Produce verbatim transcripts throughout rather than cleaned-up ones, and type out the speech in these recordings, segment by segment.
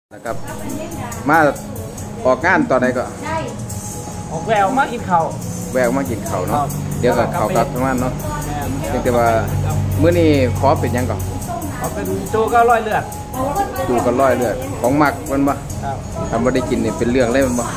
นะครับมาออกงานตอนไหนก็ออกแววมากินข้าวแววมากินข้าวเนาะเดี๋ยวก็ข้าวกลับทั้งนั้นเนาะแต่ว่ามื้อนี้ขอเป็นยังก่อนขอเป็นจูก็ร้อยเลือดจูก็ร้อยเลือดของมักมันบ่ทำบ่ได้กินนี่เป็นเรื่องเลยมันบ่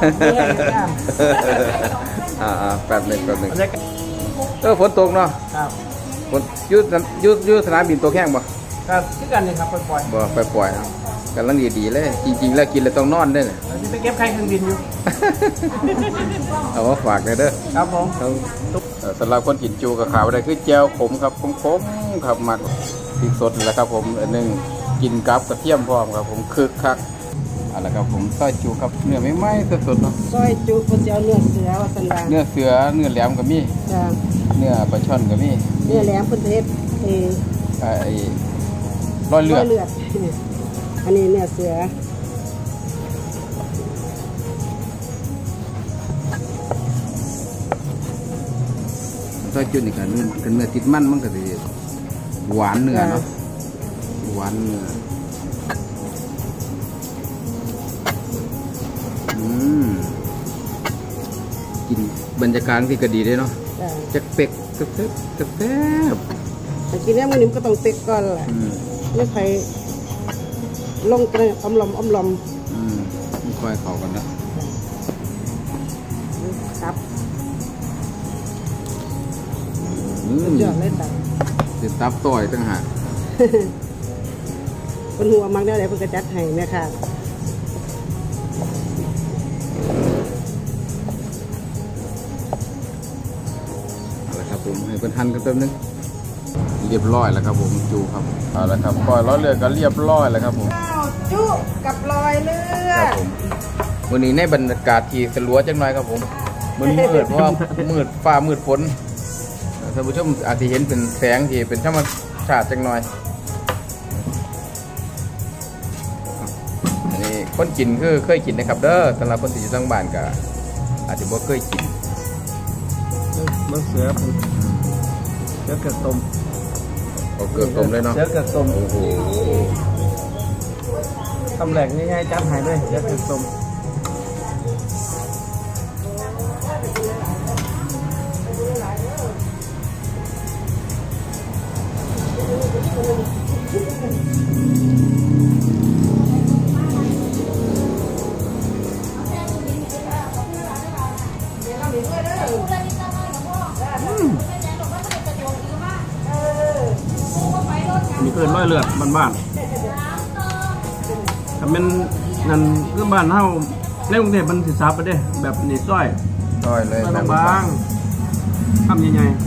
อ่าๆแป๊บนึงแป๊บนึงเออฝนตกเนาะฝนยุดยุดยุดสนามบินตกแห้งบ่ก็คือกันนี่ครับปล่อยๆบ่ปล่อยๆครับกำลังดีๆเลยจริงๆแล้วกินแล้วต้องนอนด้วยเนี่ยไปเก็บไข่เครื่องบินอยู่เอามาฝากเลยเด้อครับผมสำหรับคนกินจูกับขาวอะไรคือแจ่วขมครับขมๆครับมักพริกสดนี่แหละครับผมอันนึงกินกับกระเทียมพร้อมครับผมคึกคักเอาละครับผมซอยจูครับเนื้อไม่ไหม้สดๆเนาะซอยจูคนจะเอาเนื้อเสือว่าสันดาเนื้อเสือเนื้อแหลมก็มีเนื้อปลาช่อนก็มีเนื้อแหลมคนเทศเอไอ้ร้อยเลือดอันนี้เนื้อเสือซอยจุดนี่กันเนื้อเนื้อติดมันมันก็จะหวานเนื้อเนาะหวานเนื้ออืมกินบรรยากาศที่ก็ดีเลยเนาะจะเป็กจะเป๊บจะแป๊บแต่กินแล้วมันนี่ก็ต้องเป็กก่อนแหละไม่ใครลงกระอมลมอมลมอืมไม่ค่อยเข้ากันนะครับยอดเลยตับเป็นตับต่อยตั้งหากคนหัวมักได้เลยเพิ่งกระจัดให้แม่ค่ะเอาละครับผมให้เป็นทันกันแป๊บนึงเรียบร้อยแล้วครับผมจูครับเอาละครับก้อยร้อยเลือดก็เรียบร้อยแล้วครับผมจูกับลอยเลือดวันนี้ในบรรยากาศที่สลัวจังหน่อยครับผมมันมืดเพราะว่ามืดฟ้ามืดฝนท่านผู้ชมอาจจะเห็นเป็นแสงที่เป็นธรรมชาติจังหน่อยอันนี้คนกินคือเคยกินนะครับเด้อสำหรับคนที่อยู่ทางบ้านก็อาจจะบ่เคยกินเมื่อเสือเสือเกิดต้มเอาเกิดต้มเลยเนาะเสือเกิดต้มโอ้โหทำแหลกง่ายๆจับหายเลยเสือเกิดต้มมีเพื่อนร้อยเลือดบ้านๆถ้าเป็นนั่นคือบ้านเฮาในกรุงเทพมันสิซับไปเด้แบบนี้ซ้อยซ้อยเลยแบบบางทำใหญ่ๆ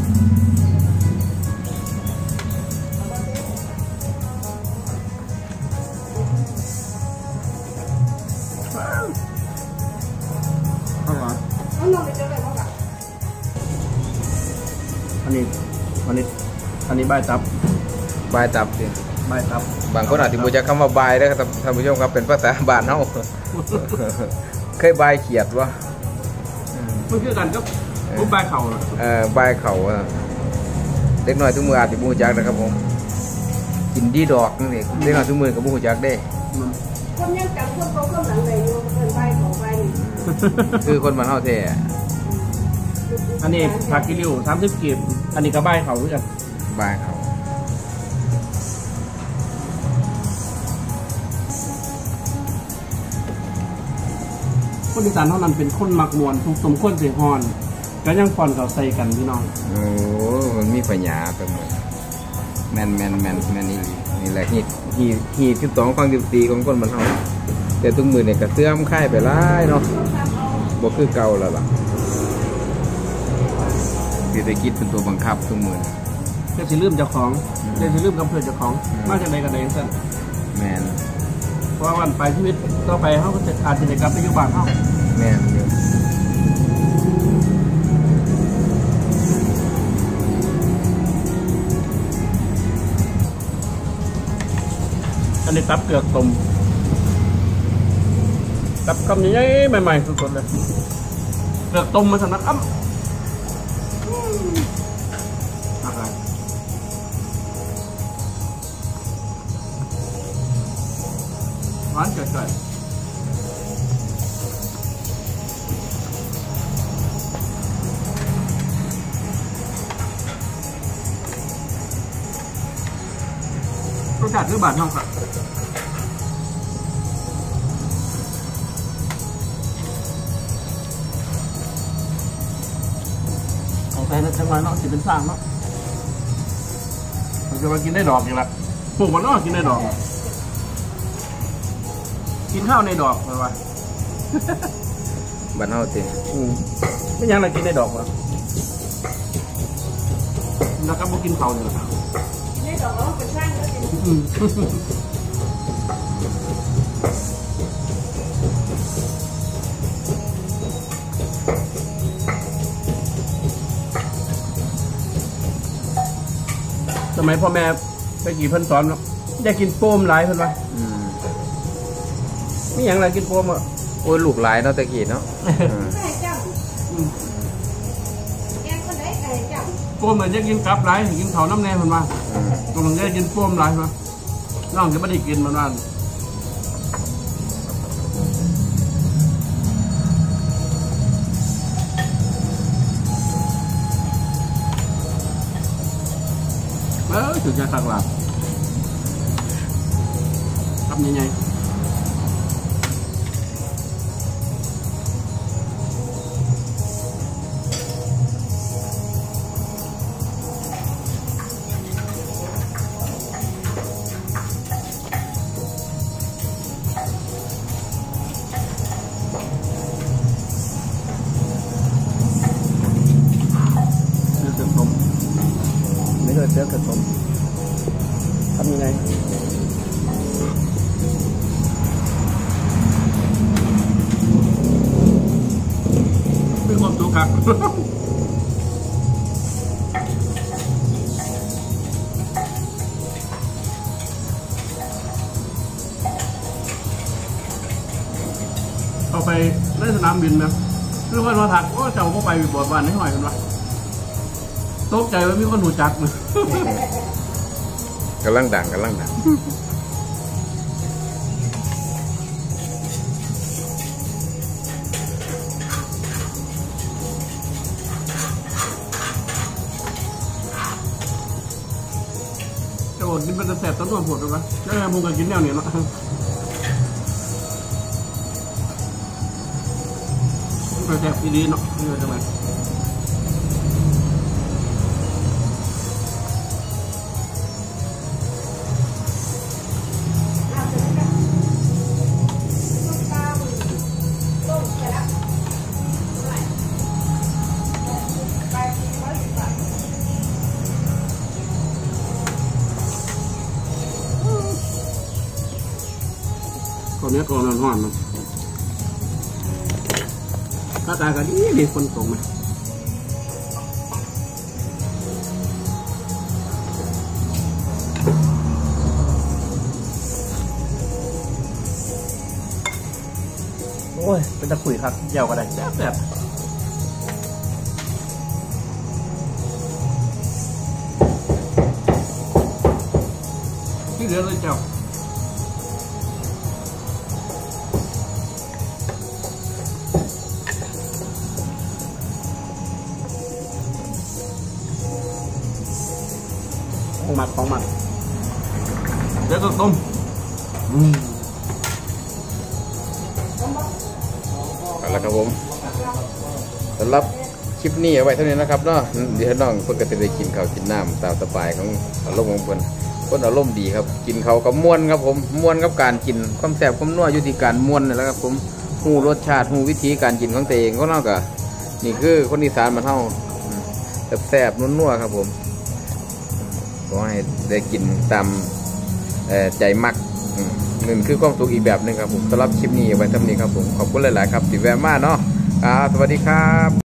อันนี้อันนี้อันนี้ใบตับใบตับสิใบตับบางคนอาจจะบูชาคำว่าใบได้ครับท่านผู้ชมครับเป็นภาษาบ้านเฮาเคยใบเขียดวะมันคือกันก็รูปใบเข่าเออใบเข่าเล็กน้อยทุกมืออาจจะบูชานะครับผมกินดีดอกนี่เล็กน้อยทุกมือกับบูชาได้คนยังจำคนเขาคนหลังไหนอยู่เป็นใบของใบคือคนมันเฮาแท้อันนี้ผักกิริวสามสิบกีบอันนี้ก็ใบเข่าด้วยกันใบเข่าคนอีสานเท่านั้นเป็นคนมักมวนทุกสมคนเสียงฮอนก็ยังฟอนเขาใส่กันพี่น้องโอ้มันมีปัญญาไปหมดแมนแมนแมนแมนนี่นี่แหละฮีฮีฮีที่สองฟังดิบตีของคนมันเท่าแต่ทุกมือเนี่ยกระเตื้อมค่ายไปไล่เนาะบ่คือเก่าแล้วล่ะเศรษฐกิจเป็นตัวบังคับทุกมือจะสิลืมเจ้าของจะสิลืมกำเนิดเจ้าของมาจากใดกันใดสั่นแมนเพราะวันไปชีวิตต่อไปเขาก็จะอาจจะได้กลับไปอยู่บ้านเขาแม่อันนี้ตับเกลือต้มตับคำใหญ่ๆใหม่ๆสดๆเลยเกลือต้มมาสำนักอ้ำหวานจ่อยๆรสชาติคือบาทน้องครับของแท้นะจังหวะเนาะสิเป็นสร้างเนาะมันจะมากินได้ดอกอย่างละปลูกมันเนาะกินได้ดอกกินข้าวในดอกเลยวะบ้านเฮาสิอืมไม่ยังอะไรกินในดอกวะแล้วก็บุกินเขาเนี่ยหรอนี่ดอกเราเป็นช่างแล้วสิอืมสมัยพ่อแม่ไปกี่เพิ่นสอนเนาะอยากกินโป้มหลายเพิ่นวะอืมไม่ยังอะไรกินโป้มอ่ะโอ้ยลูกหลายเนาะตะกี้เนาะอืมไก่จับอืมแกงคนไหนไก่จับโป้มมันจะกินกลับหลายกินเขาน้ำแน่เพิ่นว่าอืมกำลังจะกินโป้มหลายเพิ่นว่าน้องจะไม่ได้กินมันว่าเออถึงจะสักหลับทำยังไงเนื้อเสริมสมไม่เคยเนื้อเสริมสมทำยังไงไม่ความสุขครับ เอาไปในสนามบินนะคือคนมาถักว่าเจ้าก็ไปบอดบ้านให้หน่อยกันวะตกใจว่ามีคนหูจักเลยกำลังดังกำลังดังจะอดกินเป็นแสบต้นตัวปวดหรือเปล่าแล้วไงผมก็กินแนวนี้เนาะมันแสบดีๆเนาะนี่จะไหนตอนนี้ก่อนนอนห้อนเนาะถ้าตากันนี่มีคนตกไหมโอ้ยเป็นตะขุยครับเจียวก็ได้แซ่บแซ่บที่เหลือเลยเจ้าของหมักของหมักแล้วก็ต้มอืมเอาละครับผมสำหรับคลิปนี้เอาไว้เท่านี้นะครับเนาะเดี๋ยวน้องเพิ่นก็จะได้กินข้าวกินน้ำตามสบายของอารมณ์ของเพิ่นเพิ่นอารมณ์ดีครับกินข้าวกับม่วนครับผมม่วนกับการกินความแซ่บความนัวอยู่ที่การม่วนนั่นแหละครับผมฮู้รสชาติฮู้วิธีการกินของตัวเองก็เนาะก็นี่คือคนอีสานบ้านเฮาแซ่บๆนัวๆครับผมขอให้ได้กินตามใจมักหนึ่งคือความสุขอีกแบบหนึ่งครับผมสำหรับคลิปนี้ไว้เท่านี้ครับผมขอบคุณหลายๆครับที่แวะมาเนาะสวัสดีครับ